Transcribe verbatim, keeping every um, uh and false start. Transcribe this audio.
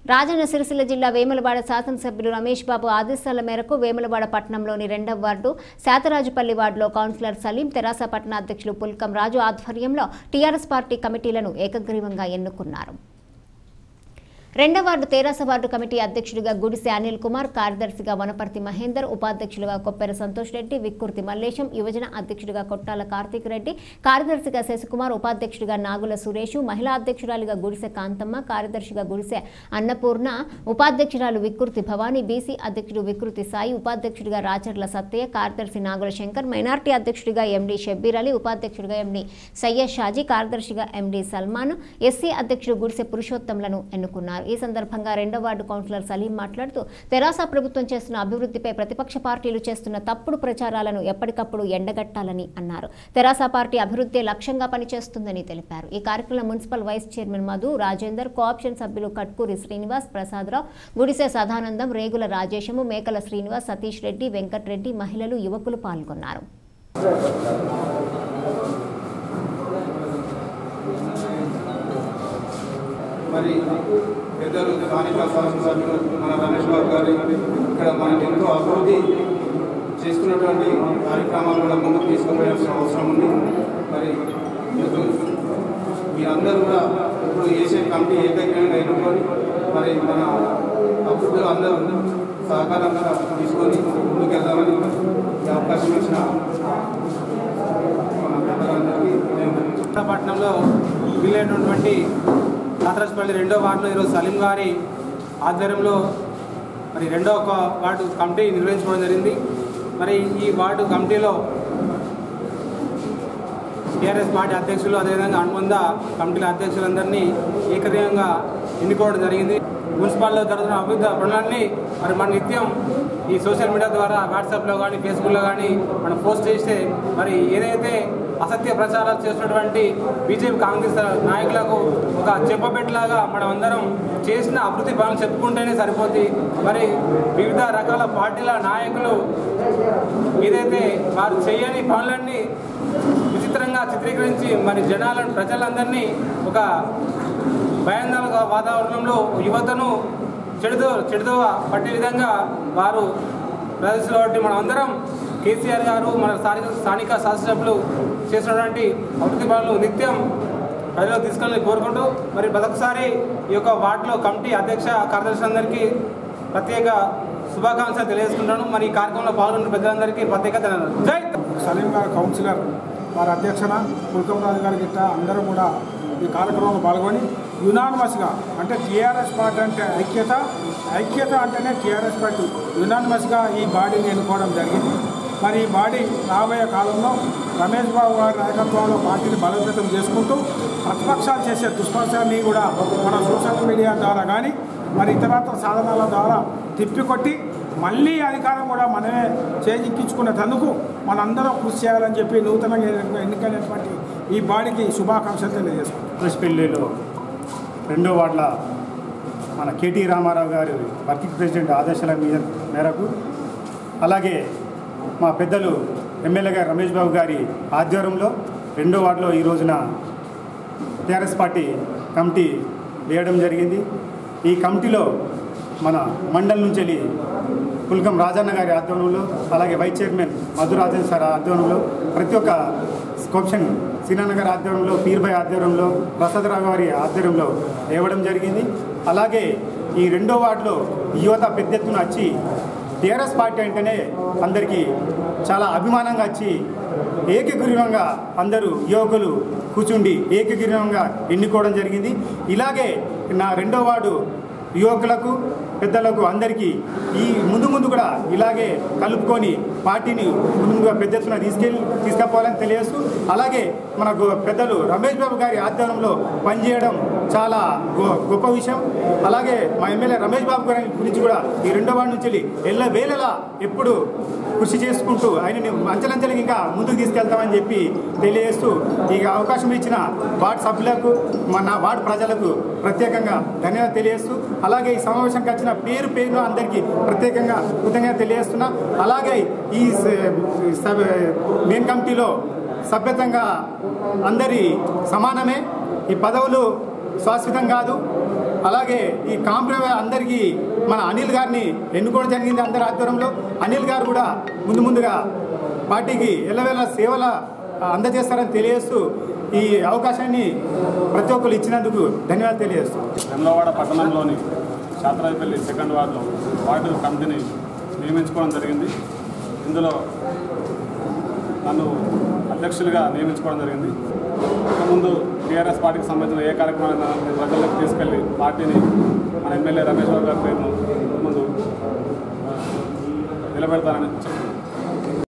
రాజన్న సిరిసిల్ల జిల్లా వేములవాడ శాసనసభ్యులు రమేష్ బాబు ఆదేశాల మేరకు వేములవాడ పట్టణంలోని రెండవ వార్డు శాతరాజుపల్లి వార్డులో కౌన్సిలర్ సలీం తెరాస పట్టణ అధ్యక్షులు పుల్కం రాజు ఆధ్వర్యంలో టీఆర్ఎస్ పార్టీ కమిటీలను ఏకగ్రీవంగా ఎన్నుకున్నారు. రెండవ వార్డు తెరాస వార్డు కమిటీ అధ్యక్షుడిగా గుడిసె అనిల్ కుమార్, కార్యదర్శిగా వనపర్తి మహేందర్, ఉపాధ్యక్షులుగా కొప్పెర సంతోష్ రెడ్డి, విక్కుర్తి మల్లేశం, యువజన అధ్యక్షుడిగా కొట్టాల కార్తీక్ రెడ్డి, కార్యదర్శిగా శశికుమార్, ఉపాధ్యక్షుడిగా నాగుల సురేష్, మహిళా అధ్యక్షురాలిగా గుడిసె కాంతమ్మ, కార్యదర్శిగా గుడిసె అన్నపూర్ణ, ఉపాధ్యక్షురాలు విక్కుర్తి భవానీ, బీసీ అధ్యక్షుడు వికృతి సాయి, ఉపాధ్యక్షుడిగా రాచర్ల సత్తయ్య, కార్యదర్శి నాగుల శంకర్, మైనార్టీ అధ్యక్షుడిగా ఎండి షబ్బీర్ అలీ, ఉపాధ్యక్షుడిగా ఎండి సయ్యద్ షాజీ, కార్యదర్శిగా ఎండి సల్మాన్, ఎస్సీ అధ్యక్షుడు గుడిసె పురుషోత్తంలను ఎన్నుకున్నారు. ఈ సందర్భంగా రెండవ వార్డు కౌన్సిలర్ సలీం మాట్లాడుతూ తెరాస ప్రభుత్వం చేస్తున్న అభివృద్ధిపై ప్రతిపక్ష పార్టీలు చేస్తున్న తప్పుడు ప్రచారాలను ఎప్పటికప్పుడు ఎండగట్టాలని అన్నారు. తెరాస పార్టీ అభివృద్ధి లక్ష్యంగా పనిచేస్తుందని తెలిపారు. ఈ కార్యక్రమంలో municipal vice chairman Madhu, Rajender, co-option సభ్యులు కట్కూరి శ్రీనివాస్, ప్రసాదరావు, గుడిసె సదానందం, రేగుల రాజేశము, మేకల శ్రీనివాస్, సతీష్ రెడ్డి, వెంకట్రెడ్డి, మహిళలు, యువకులు పాల్గొన్నారు. మరి పెద్దలు స్థానిక శాసనసభ్యులు మన రమేష్ బాబు గారు ఇక్కడ మనకి ఎంతో అభివృద్ధి చేస్తున్నటువంటి కార్యక్రమాలు కూడా ముందుకు తీసుకుపోయాల్సిన అవసరం ఉంది. మరి మీరందరూ కూడా ఇప్పుడు ఏషియన్ కమిటీ ఏకైకంగా ఎన్నుకొని మరి మన అభివృద్ధిలో అందరూ సహకారంగా తీసుకొని ముందుకు వెళ్దామని అవకాశం ఇచ్చిన మన పెద్దలందరికీ నేను పట్టణంలో వీలైనటువంటి శాతరాజుపల్లి రెండో వార్డులో ఈరోజు సలీం గారి ఆధ్వర్యంలో మరి రెండో ఒక వార్డు కమిటీ నిర్వహించుకోవడం జరిగింది. మరి ఈ వార్డు కమిటీలో టీఆర్ఎస్ పార్టీ అధ్యక్షులు, అదేవిధంగా అనుబంధ కమిటీల అధ్యక్షులందరినీ ఏకగ్రీవంగా ఎన్నుకోవడం జరిగింది. మున్సిపాల్లో జరుగుతున్న అభివృద్ధి పనులన్నీ మరి మన నిత్యం ఈ సోషల్ మీడియా ద్వారా వాట్సాప్లో కానీ ఫేస్బుక్లో కానీ మనం పోస్ట్ చేస్తే మరి ఏదైతే అసత్య ప్రచారాలు చేస్తున్నటువంటి బీజేపీ కాంగ్రెస్ నాయకులకు ఒక చెప్పబెట్టలాగా మనం అందరం చేసిన అభివృద్ధి పనులు చెప్పుకుంటేనే సరిపోతుంది. మరి వివిధ రకాల పార్టీల నాయకులు ఏదైతే వారు చేయని పనులన్నీ విచిత్రంగా చిత్రీకరించి మరి జనాలను ప్రజలందరినీ ఒక భయాందోళన వాతావరణంలో యువతను చెడుదో చెడుదో పట్టే విధంగా వారు ప్రదర్శించబట్టి మనం అందరం కేసీఆర్ గారు మన స్థానిక స్థానిక శాసనసభ్యులు చేసినటువంటి అభివృద్ధి పనులు నిత్యం ప్రజలకు తీసుకెళ్ళి కోరుకుంటూ మరి మరొకసారి ఈ యొక్క వార్డులో కమిటీ అధ్యక్ష కార్యదర్శులందరికీ ప్రత్యేక శుభాకాంక్షలు తెలియజేసుకుంటాను. మరి ఈ కార్యక్రమంలో పాల్గొన్న పెద్దలందరికీ ప్రత్యేక ధన్యవాదాలు. జై సలీం గారు కౌన్సిలర్ వారి అధ్యక్షన పుల్కం రాజు గారి గిట్ట అందరూ కూడా ఈ కార్యక్రమంలో పాల్గొని యునానిమస్గా అంటే టీఆర్ఎస్ పార్టీ అంటే ఐక్యత ఐక్యత అంటేనే టీఆర్ఎస్ పార్టీ యునానిమస్గా ఈ బాడీని ఎన్నుకోవడం జరిగింది. మరి ఈ బాడీ రాబోయే కాలంలో రమేష్ బాబు గారి నాయకత్వంలో పార్టీని బలోపేతం చేసుకుంటూ ప్రతిపక్షాలు చేసే దుష్ప్రచారాన్ని కూడా మన సోషల్ మీడియా ద్వారా కానీ మరి ఇతరత్ర సాధనాల ద్వారా తిప్పికొట్టి మళ్ళీ అధికారం కూడా మనమే చేజిక్కించుకునేందుకు మనందరం కృషి చేయాలని చెప్పి నూతనంగా ఎన్నికైనటువంటి ఈ బాడీకి శుభాకాంక్షలు తెలియజేసుకుంటాం. పెళ్లిలో రెండో వార్డుల మన కేటీ రామారావు గారి వర్కింగ్ ప్రెసిడెంట్ ఆదేశాల మేరకు అలాగే మా పెద్దలు ఎమ్మెల్యే గారు రమేష్ బాబు గారి ఆధ్వర్యంలో రెండో వార్డులో ఈ రోజున టీఆర్ఎస్ పార్టీ కమిటీ వేయడం జరిగింది. ఈ కమిటీలో మన మండలం నుంచి వెళ్ళి పుల్కం రాజన్న గారి ఆధ్వర్యంలో అలాగే వైస్ చైర్మన్ మధురాజన్ సార్ ఆధ్వర్యంలో ప్రతి ఒక్క కోప్షన్ సీనాన్న గారి ఆధ్వర్యంలో పీర్భాయ్ ఆధ్వర్యంలో ప్రసాదరావు గారి ఆధ్వర్యంలో వేయడం జరిగింది. అలాగే ఈ రెండో వార్డులో యువత పెద్ద ఎత్తున వచ్చి టీఆర్ఎస్ పార్టీ అంటేనే అందరికీ చాలా అభిమానంగా వచ్చి ఏకగ్రీవంగా అందరూ యువకులు కూర్చుండి ఏకగ్రీవంగా ఎన్నుకోవడం జరిగింది. ఇలాగే నా రెండో వార్డు యువకులకు పెద్దలకు అందరికీ ఈ ముందు ముందు కూడా ఇలాగే కలుపుకొని పార్టీని ముందుగా పెద్ద ఎత్తున తీసుకెళ్ళి తీసుకుపోవాలని తెలియజేస్తూ అలాగే మన పెద్దలు రమేష్ బాబు గారి ఆధ్వర్యంలో పనిచేయడం చాలా గొప్ప విషయం. అలాగే మా ఎమ్మెల్యే రమేష్ బాబు గారి గురించి కూడా ఈ రెండో వార్డు నుంచి వెళ్ళి ఎల్ల వేళలా ఎప్పుడు కృషి చేసుకుంటూ ఆయనని అంచెలంచెలకి ఇంకా ముందుకు తీసుకెళ్తామని చెప్పి తెలియజేస్తూ ఈ అవకాశం ఇచ్చిన వార్డు సభ్యులకు మన వార్డు ప్రజలకు ప్రత్యేకంగా ధన్యవాదాలు తెలియజేస్తూ అలాగే ఈ సమావేశానికి వచ్చిన పేరు పేరు అందరికీ ప్రత్యేకంగా కృతజ్ఞత తెలియజేస్తున్నా. అలాగే ఈ మెయిన్ కమిటీలో సభ్యతంగా అందరి సమానమే. ఈ పదవులు శాశ్వతం కాదు. అలాగే ఈ కాంప్రమైజ్ అందరికీ మన అనిల్ గారిని ఎన్నుకోవడం జరిగింది అందరి ఆధ్వర్యంలో. అనిల్ గారు కూడా ముందు ముందుగా పార్టీకి ఎల్లవేళ సేవల అందజేస్తారని తెలియజేస్తూ ఈ అవకాశాన్ని ప్రతి ఒక్కరు ఇచ్చినందుకు ధన్యవాదాలు తెలియజేస్తూ వేములవాడ పట్టణంలోని శాతరాజపల్లి సెకండ్ వార్డులో వార్డు కమిటీని నియమించుకోవడం జరిగింది. ఇందులో నన్ను అధ్యక్షులుగా నియమించుకోవడం జరిగింది. ముందు టీఆర్ఎస్ పార్టీకి సంబంధించిన ఏ కార్యక్రమాలను ప్రజలకు తీసుకెళ్లి పార్టీని మన ఎమ్మెల్యే రమేష్ బాబు గారి పేరును ముందు నిలబెడతానని చెప్పారు.